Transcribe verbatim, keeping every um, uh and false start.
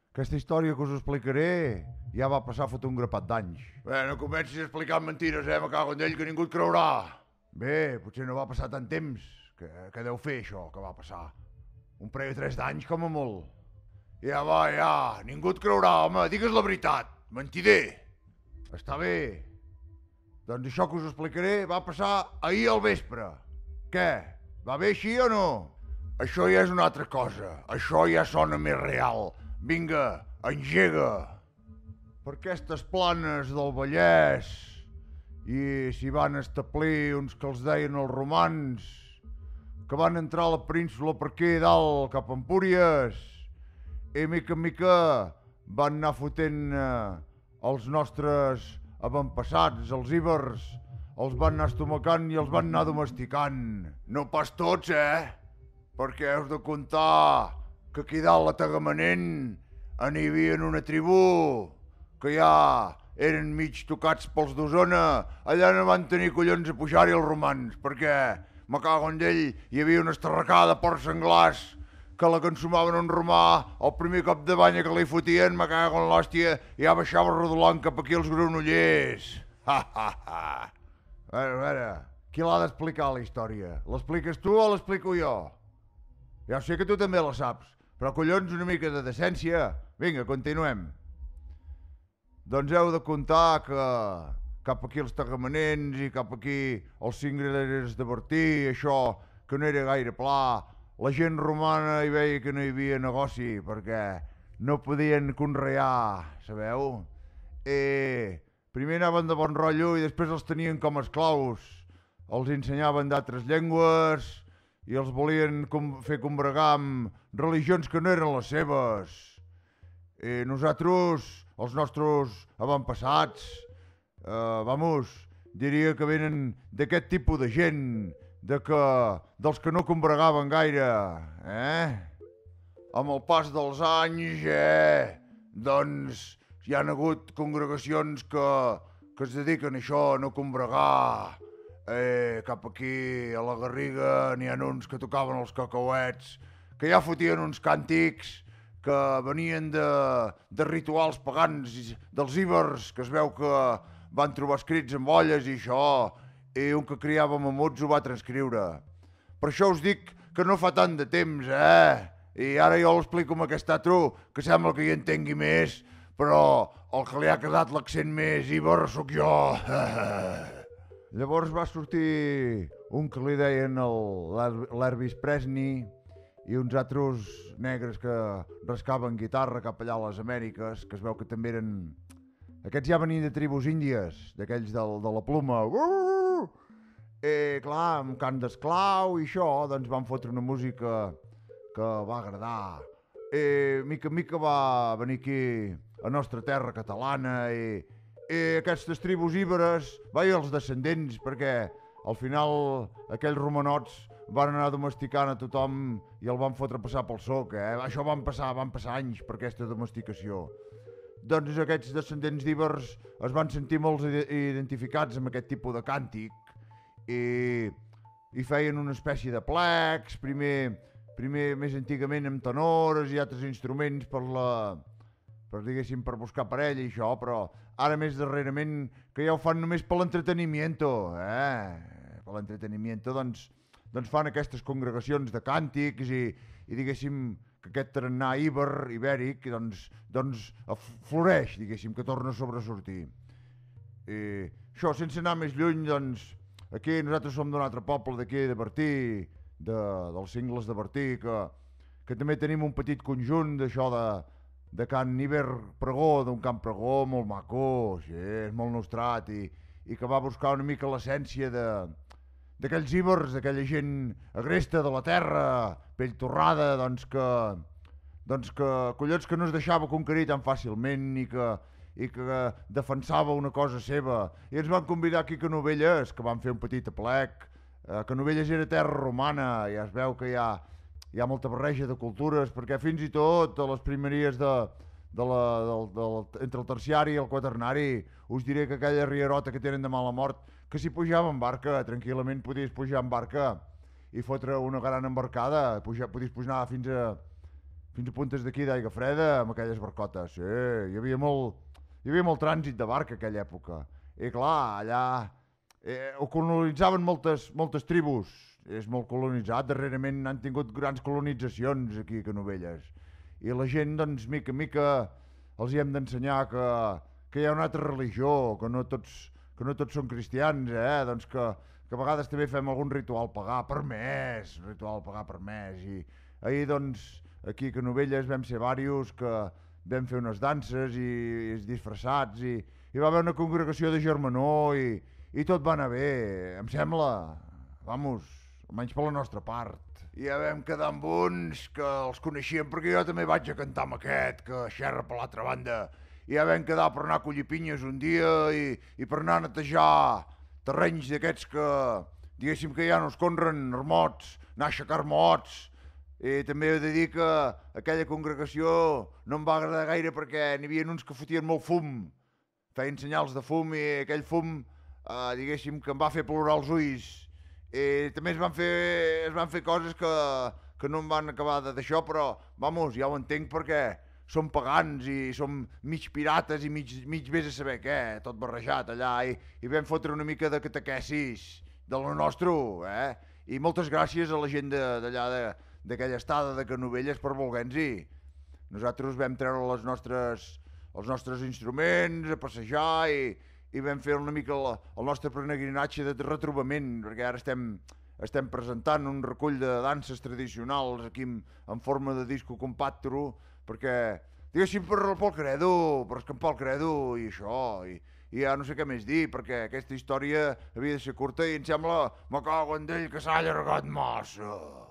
Aquesta història que us explicaré ja va passar fot un grapat d'anys. Bé, no comencis a explicar mentires, eh? Me cago en ell, que ningú et creurà. Bé, potser no va passar tant temps. Que, que deu fer això que va passar? Un parell o tres d'anys, com a molt. Ja va, ja. Ningú et creurà, home. Digues la veritat. Mentider. Està bé. Doncs això que us explicaré va passar ahir al vespre. Què? Va bé així o no? Això ja és una altra cosa. Això ja sona més real. Vinga, engega. Per aquestes planes del Vallès i s'hi van establir uns que els deien els romans, que van entrar a la península per aquí dalt, cap a Empúries, i mica en mica van anar fotent eh, els nostres avantpassats, els íbers, els van anar estomacant i els van anar domesticant. No pas tots, eh? Perquè heu de comptar que aquí dalt a Tagamanent n'hi havia una tribu que ja eren mig tocats pels d'Osona. Allà no van tenir collons a pujar-hi els romans, perquè, me cago en ell, hi havia una estarracada de porcs senglars que la consumaven un romà, el primer cop de banya que li fotien, me cago en l'hòstia, ja baixava rodolant cap aquí els granollers. Ha, ha, ha. A veure, a veure, qui l'ha d'explicar la història? L'expliques tu o l'explico jo? Ja sé que tu també la saps, però collons una mica de decència. Vinga, continuem. Doncs heu de comptar que cap aquí els tagamanents i cap aquí els cingreres de Bertí, això que no era gaire pla, la gent romana hi veia que no hi havia negoci perquè no podien conrear, sabeu? I primer anaven de bon rotllo i després els tenien com esclaus. Els ensenyaven d'altres llengües i els volien com fer combregar amb religions que no eren les seves. I nosaltres, els nostres avantpassats, eh, vamos, diria que venen d'aquest tipus de gent, de que, dels que no combregaven gaire, eh? Amb el pas dels anys, eh? Doncs hi han hagut congregacions que, que es dediquen a això, a no combregar. Eh, cap aquí a la Garriga n'hi ha uns que tocaven els cacauets, que ja fotien uns càntics que venien de, de rituals pagans dels íbers, que es veu que van trobar escrits en olles i això, i un que criava mamuts ho va transcriure. Per això us dic que no fa tant de temps, eh? I ara jo l'explico amb aquest atro, que sembla que hi entengui més, però el que li ha quedat l'accent més íber sóc jo. Llavors va sortir un que li deien l'Elvis Presley i uns altres negres que rascaven guitarra cap allà a les Amèriques, que es veu que també eren... Aquests ja venien de tribus índies, d'aquells de, de la pluma. Uh! I clar, amb cant d'esclau i això, doncs van fotre una música que va agradar. I mica en mica va venir aquí a nostra terra catalana i, i aquestes tribus íberes, vaja, els descendents, perquè al final aquells romanots van anar domesticant a tothom i el van fotre passar pel soc, eh? Això van passar, van passar anys per aquesta domesticació. Doncs aquests descendents d'íbers es van sentir molt identificats amb aquest tipus de càntic i, i feien una espècie de plecs, primer, primer més antigament amb tenores i altres instruments per la, per, diguéssim, per buscar parella i això, però ara més darrerament que ja ho fan només per l'entretenimiento, eh? Per l'entretenimiento, doncs, doncs fan aquestes congregacions de càntics i, i diguéssim, que aquest tarannà íber, ibèric, doncs, doncs floreix, diguéssim, que torna a sobresortir. I això, sense anar més lluny, doncs, aquí nosaltres som d'un altre poble d'aquí de Bertí, de, dels cingles de Bertí, que, que també tenim un petit conjunt d'això de, de cant Iber pregó, d'un cant pregó molt maco, sí, és molt nostrat, i, i que va buscar una mica l'essència de d'aquells íbers, d'aquella gent agresta de la terra, pell torrada, doncs que, doncs que collons que no es deixava conquerir tan fàcilment i que, i que defensava una cosa seva. I ens van convidar aquí a Canovelles, que van fer un petit aplec. Eh, Canovelles era terra romana, ja es veu que hi ha, hi ha molta barreja de cultures, perquè fins i tot a les primeries de, de la, del, del, entre el terciari i el quaternari, us diré que aquella rierota que tenen de mala mort, que si pujava en barca, tranquil·lament podies pujar en barca i fotre una gran embarcada, pujar, podies pujar fins a, fins a puntes d'aquí d'aigua freda amb aquelles barcotes. Sí, hi havia molt, hi havia molt trànsit de barca aquella època. I clar, allà eh, ho colonitzaven moltes, moltes tribus. És molt colonitzat, darrerament han tingut grans colonitzacions aquí a Canovelles. I la gent, doncs, mica en mica els hi hem d'ensenyar que, que hi ha una altra religió, que no tots, que no tots són cristians, eh? Doncs que, que a vegades també fem algun ritual pagar permès, ritual pagar permès. I ahir, doncs, aquí a Canovelles vam ser diversos que vam fer unes danses i, i disfressats i hi va haver una congregació de germanor i, i tot va anar bé, em sembla, vamos, almenys per la nostra part. I ja vam quedar amb uns que els coneixíem perquè jo també vaig a cantar amb aquest que xerra per l'altra banda. I ja vam quedar per anar a collir pinyes un dia i, i per anar a netejar terrenys d'aquests que, diguéssim que ja no es conren, ermots, anar a aixecar mots. I també he de dir que aquella congregació no em va agradar gaire perquè n'hi havia uns que fotien molt fum, feien senyals de fum i aquell fum, eh, diguéssim, que em va fer plorar els ulls. I també es van fer, es van fer coses que, que no em van acabar d'això, però, vamos, ja ho entenc perquè som pagans i som mig pirates i mig, mig vés a saber què, tot barrejat allà, i, i vam fotre una mica de catequesis de lo nostre, eh? I moltes gràcies a la gent d'allà, d'aquella estada de Canovelles per voler-nos-hi. Nosaltres vam treure les nostres, els nostres instruments a passejar i, i vam fer una mica el, el nostre peregrinatge de retrobament, perquè ara estem, estem presentant un recull de danses tradicionals aquí en, en forma de disco compacto, perquè, diguéssim, per, pel credo, per escampar el credo i això, i, i ja no sé què més dir, perquè aquesta història havia de ser curta i em sembla, me cago en d'ell, que s'ha allargat massa.